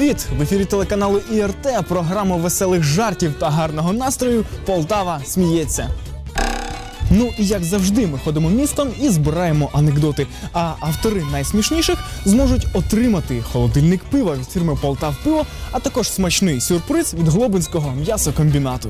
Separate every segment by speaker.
Speaker 1: Привіт! В ефірі телеканалу ІРТ, програма веселих жартів та гарного настрою «Полтава сміється». Ну і як завжди, ми ходимо містом і збираємо анекдоти, а автори найсмішніших зможуть отримати холодильник пива від фірми «Полтавпиво», а також смачний сюрприз від Глобинського м'ясокомбінату.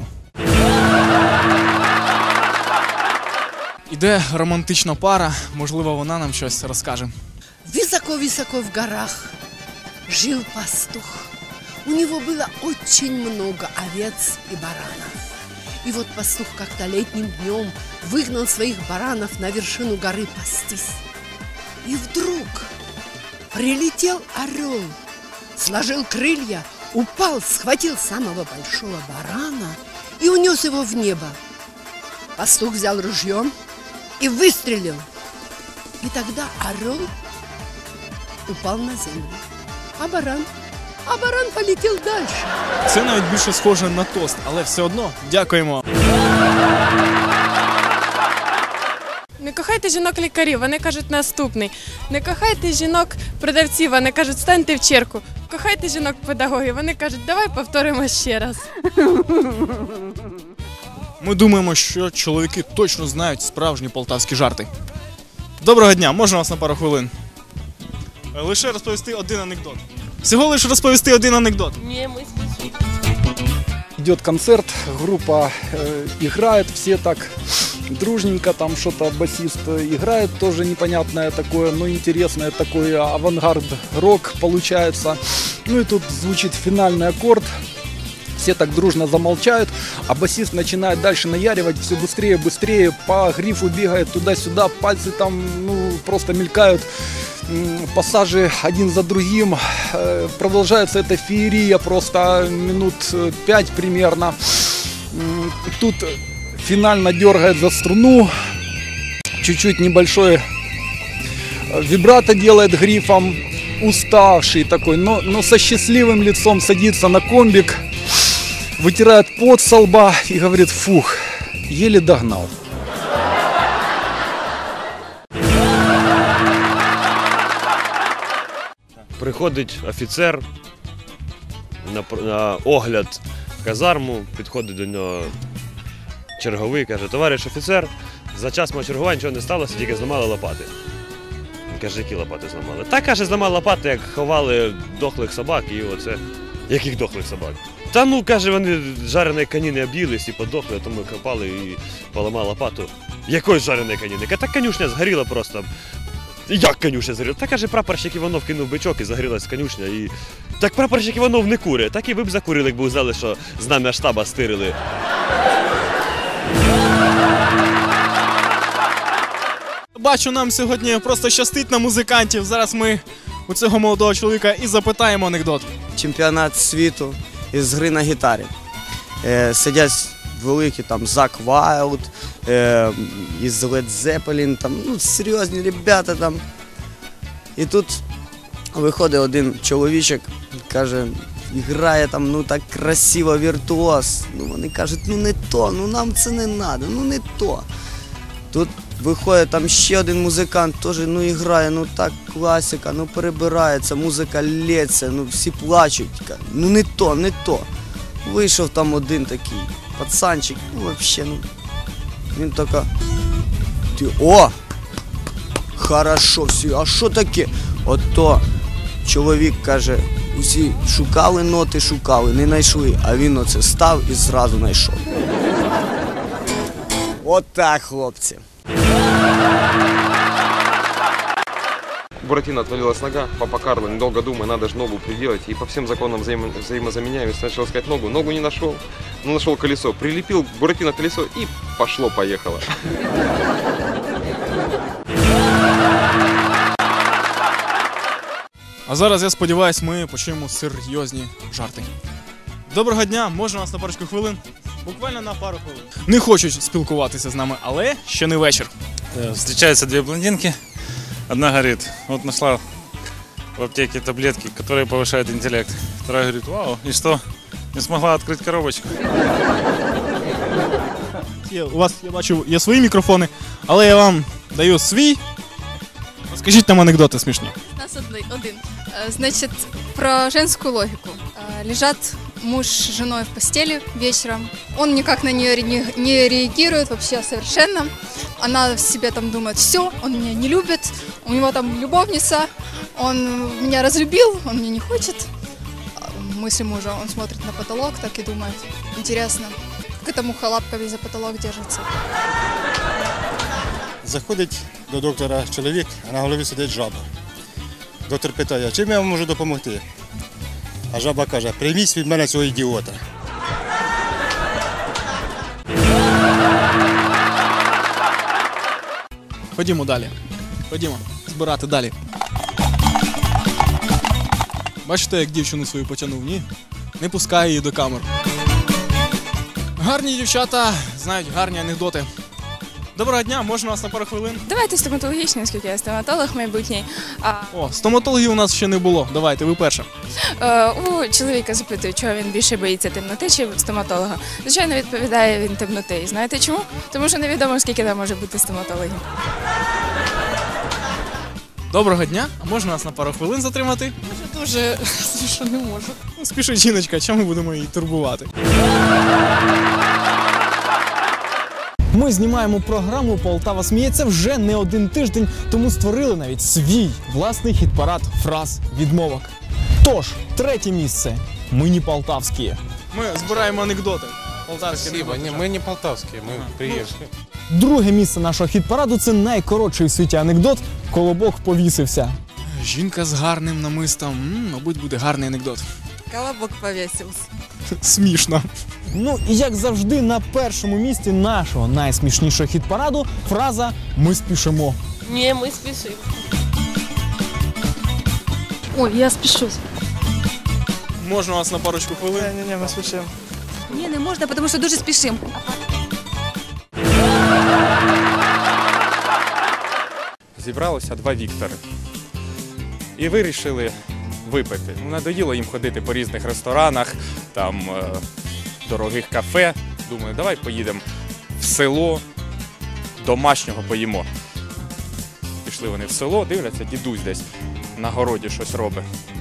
Speaker 1: Іде романтична пара, можливо, вона нам щось розкаже.
Speaker 2: Высоко-высоко в горах жил пастух. У него было очень много овец и баранов. И вот пастух как-то летним днем выгнал своих баранов на вершину горы пастись. И вдруг прилетел орел, сложил крылья, упал, схватил самого большого барана и унес его в небо. Пастух взял ружье и выстрелил. И тогда орел упал на землю, а баран полетел дальше.
Speaker 1: Це навіть більше схоже на тост, але все одно дякуємо.
Speaker 3: Не кохайте жінок-лікарів, вони кажуть наступний. Не кохайте жінок-продавців, вони кажуть станьте в чергу. Кохайте жінок-педагогів, вони кажуть давай повторимо ще раз.
Speaker 1: Ми думаємо, що чоловіки точно знають справжні полтавські жарти. Доброго дня, можна вас на пару хвилин? Лише розповісти один анекдот. Всього лише розповісти один анекдот.
Speaker 3: Ні, ми спішимо.
Speaker 4: Идет концерт, группа играет, все так дружненько, там что-то басист играет, тоже непонятное такое, но интересное такое, авангард-рок получается. Ну и тут звучит финальный аккорд, все так дружно замолчают, а басист начинает дальше наяривать, все быстрее, быстрее, по грифу бегает туда-сюда, пальцы там просто мелькают. Пассажи один за другим, продолжается эта феерия просто минут 5 примерно. Тут финально дергает за струну, чуть-чуть небольшой вибрато делает грифом, уставший такой, но со счастливым лицом садится на комбик, вытирает пот со лба и говорит: фух, еле догнал.
Speaker 5: Приходить офіцер на огляд в казарму, підходить до нього черговий, каже: товариш офіцер, за час мого чергування нічого не сталося, тільки зламали лопати. Він каже: які лопати зламали? Та, каже, зламали лопати, як ховали дохлих собак і оце. Яких дохлих собак? Та ну, каже, вони жареної каніни об'їлись і подохли, тому копали і поламали лопату. Якої жареної каніни? Та конюшня згоріла просто. Як конюшня згоріла? Та, каже, прапорщик Іванов кинув бичок і загорілась конюшня. І... Так прапорщик Іванов не курить, так і ви б закурили, якби узнали, що знам'я штаба стирили.
Speaker 1: Бачу, нам сьогодні просто щастить на музикантів. Зараз ми у цього молодого чоловіка і запитаємо анекдот.
Speaker 6: Чемпіонат світу із гри на гітарі. Сидять великі там Зак Вайлд, із Led Zeppelin, там, ну, серйозні ребята там. І тут виходить один чоловічок, каже, грає там, ну так красиво, віртуоз. Ну вони кажуть, ну не то, ну нам це не треба, ну не то. Тут виходить там ще один музикант, теж, ну і грає, ну так класика, ну перебирається, музика лється, ну всі плачуть. Ну не то, не то. Вийшов там один такий пацанчик, ну взагалі, ну, він така, о, хорошо, всі, а що таке? Ото чоловік каже, усі шукали ноти, шукали, не знайшли, а він оце став і зразу знайшов. От так, хлопці.
Speaker 7: Буратино отвалилась нога, папа Карло, недолго думая, надо же ногу приделать. И по всем законам взаимозаменяемости начал искать ногу. Ногу не нашел, но нашел колесо. Прилепил Буратино колесо и пошло-поехало.
Speaker 1: А зараз, я сподіваюся, ми почуємо серйозні жарти. Доброго дня, можна вас на парочку хвилин? Буквально на пару хвилин. Не хочуть спілкуватися з нами, але ще не вечір.
Speaker 8: Встречаются две блондинки. Одна говорит, вот нашла в аптеке таблетки, которые повышают интеллект. Вторая говорит, вау, и что, не смогла открыть коробочку?
Speaker 1: У вас, я бачу, є свої мікрофони, але я вам даю свій. Скажіть нам анекдоти смішні.
Speaker 3: У нас один. Значить,
Speaker 9: Про женскую логику. Лежат муж с женой в постели вечером. Он никак на нее не реагирует вообще совершенно. Она в себе там думает, все, он меня не любит, у него там любовница, он меня разлюбил, он меня не хочет. Мысли мужа, он смотрит на потолок так и думает, интересно, как эта муха лапками за потолок держится.
Speaker 10: Заходить до доктора чоловік, а на голові сидить жаба. Доктор питає, чим я вам можу допомогти? А жаба каже, прийміть від мене цього ідіота.
Speaker 1: Ходімо далі. Ходімо, збирати далі. Бачите, як дівчину свою потягнув? Ні? Не пускає її до камер. Гарні дівчата знають гарні анекдоти. Доброго дня, можна вас на пару хвилин?
Speaker 11: Давайте стоматологічний, оскільки я стоматолог майбутній.
Speaker 1: О, стоматологів у нас ще не було. Давайте, ви перша.
Speaker 11: У чоловіка запитують, чого він більше боїться темноти чи стоматолога. Звичайно, відповідає він темноти. І знаєте чому? Тому що невідомо, скільки там може бути стоматологів.
Speaker 1: Доброго дня, а можна нас на пару хвилин затримати?
Speaker 11: Дуже, що не можу.
Speaker 1: Ну, спішить жіночка, чому ми будемо її турбувати? Ми знімаємо програму «Полтава сміється» вже не один тиждень, тому створили навіть свій власний хіт-парад фраз відмовок. Тож, третє місце – ми не полтавські. Ми збираємо анекдоти.
Speaker 12: Спасибо, мы не полтавские, мы приезжие.
Speaker 1: Друге місце нашого хіт-параду – це найкоротший в світі анекдот «Колобок повісився». Жінка з гарним намистом, мабуть, буде гарний анекдот.
Speaker 13: Колобок повісився.
Speaker 1: Смішно. Ну і як завжди на першому місці нашого найсмішнішого хіт-параду фраза «Ми спішимо».
Speaker 13: Ні, ми спішимо.
Speaker 14: Ой, я спішу.
Speaker 1: Можна вас на парочку хвилин?
Speaker 14: Ні, ми спішимо. Ні, не можна, тому що дуже спішимо.
Speaker 12: Зібралося два Віктори. І вирішили випити. Надоїло їм ходити по різних ресторанах, там дорогих кафе. Думаю, давай поїдемо в село, домашнього поїмо. Пішли вони в село, дивляться, дідусь десь на городі щось робить.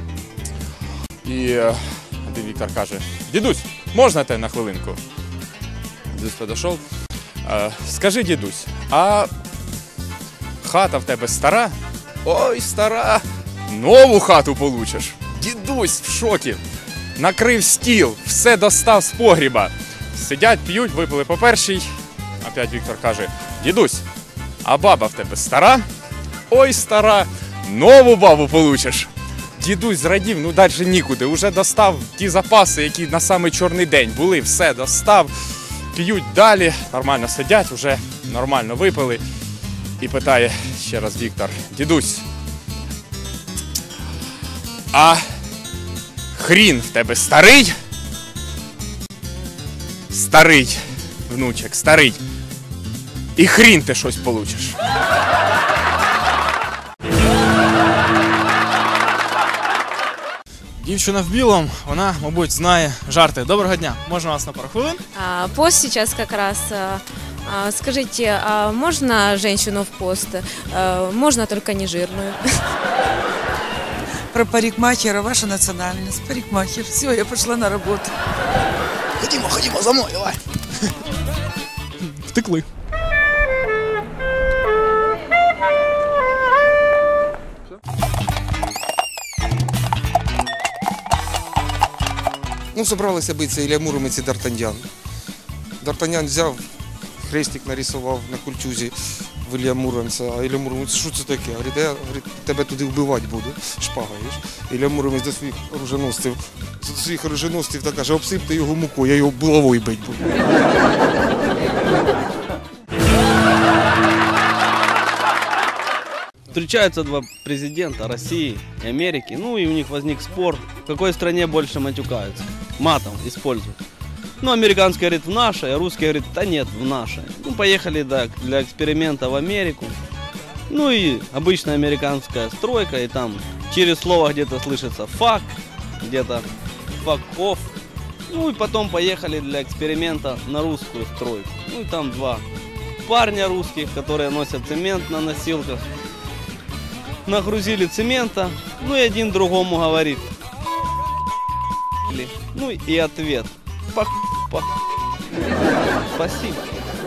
Speaker 12: І один Віктор каже, дідусь, можна тебе на хвилинку? Дідусь підійшов. Скажи, дідусь, а хата в тебе стара? Ой, стара! Нову хату получиш. Дідусь в шокі. Накрив стіл, все достав з погріба. Сидять, п'ють, випили по першій. Опять Віктор каже, дідусь, а баба в тебе стара? Ой, стара, нову бабу получиш. Дідусь зрадів, ну далі нікуди. Уже достав ті запаси, які на самий чорний день були. Все достав, п'ють далі, нормально сидять, вже нормально випили. І питає ще раз Віктор, дідусь, а хрін в тебе старий? Старий, внучек, старий. І хрін ти щось получиш.
Speaker 1: Дівчина в білому, вона, мабуть, знає жарти. Доброго дня, можна вас на пару хвилин?
Speaker 15: Пост сейчас как раз. Скажите, а можно женщину в пост? Можно только не жирную.
Speaker 13: Про парикмахера, ваша национальность, парикмахер. Все, я пошла на работу.
Speaker 1: Ходімо, за мною, давай. Втекли.
Speaker 16: Ну, собралися битися Ілля Муромець і Д'Артаньян. Д'Артаньян взяв, хрестик нарисував на кольчузі в Ілля Муромця, а Ілля Муромець, що це таке? Говорить, я тебе туди вбивати буду, шпагаєш. Ілля Муромець до своїх оруженосців так каже, обсипте його мукою, я його булавою бить буду.
Speaker 17: Встречаются два президента России и Америки, ну и у них возник спор, в какой стране больше матюкаются, матом используют. Ну, американский говорит в нашей, а русский говорит, да нет, в нашей. Ну, поехали, да, для эксперимента в Америку. Ну и обычная американская стройка, и там через слово где-то слышится fuck, где-то fuck off. Ну и потом поехали для эксперимента на русскую стройку. Ну и там два парня русских, которые носят цемент на носилках. Нагрузили цемента, ну и один другому говорит, ли? Ну и ответ. Спасибо.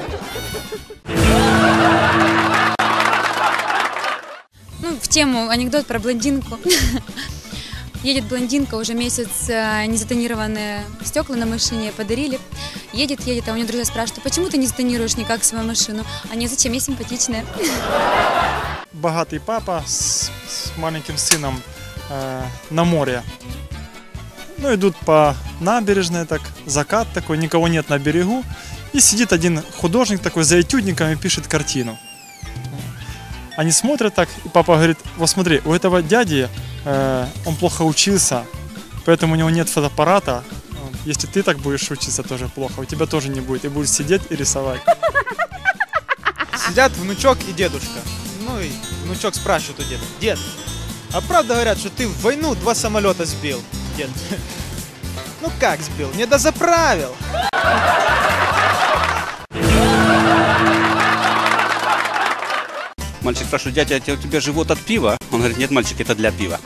Speaker 14: Ну, в тему анекдот про блондинку. Едет блондинка, уже месяц незатонированные стекла на машине подарили. Едет, а у нее друзья спрашивают, почему ты не затонируешь никак свою машину? А не зачем, я симпатичная.
Speaker 18: Богатый папа с маленьким сыном на море. Ну, идут по набережной, так, закат такой, никого нет на берегу. И сидит один художник такой за этюдником и пишет картину. Они смотрят так, и папа говорит, вот смотри, у этого дяди он плохо учился, поэтому у него нет фотоаппарата. Если ты так будешь учиться, тоже плохо, у тебя тоже не будет, и будешь сидеть и рисовать.
Speaker 1: Сидят внучок и дедушка. Ну и внучок спрашивает у деда, дед, а правда говорят, что ты в войну 2 самолета сбил? Дед, ну как сбил? Не дозаправил.
Speaker 19: Мальчик спрашивает, дядя, у тебя живот от пива? Он говорит, нет, мальчик, это для пива.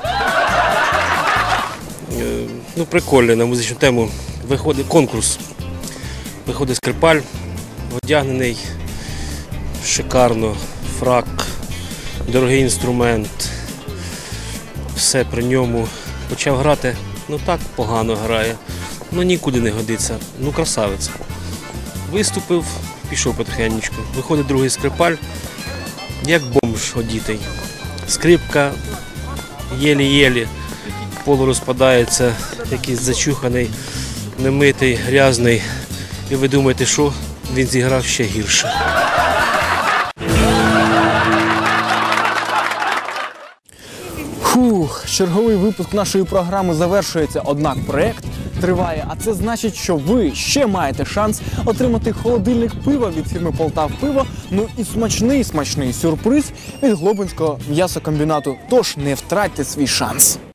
Speaker 5: Ну, прикольно, на музичну тему виходить конкурс. Виходить скрипаль, одягнений шикарно, фрак, дорогий інструмент, все при ньому. Почав грати, ну так погано грає, ну нікуди не годиться, ну красавець. Виступив, пішов потихенечку. Виходить другий скрипаль, як бомж одітий. Скрипка єлі-єлі, полу розпадається, якийсь зачуханий, немитий, грязний. І ви думаєте, що він зіграв ще гірше.
Speaker 1: Фух, черговий випуск нашої програми завершується, однак проект триває, а це значить, що ви ще маєте шанс отримати холодильник пива від фірми «Полтавпиво», ну і смачний сюрприз від Глобинського м'ясокомбінату. Тож не втратьте свій шанс.